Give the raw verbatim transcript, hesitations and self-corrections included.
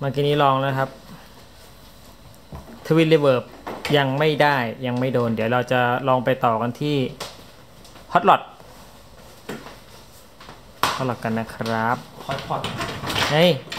มื่อกี้นี้ลองนะครับทวินรีเวิร์บยังไม่ได้ยังไม่โดนเดี๋ยวเราจะลองไปต่อกันที่ฮอตล็อตฮอตล็อตกันนะครับฮอตพอตเฮ้ย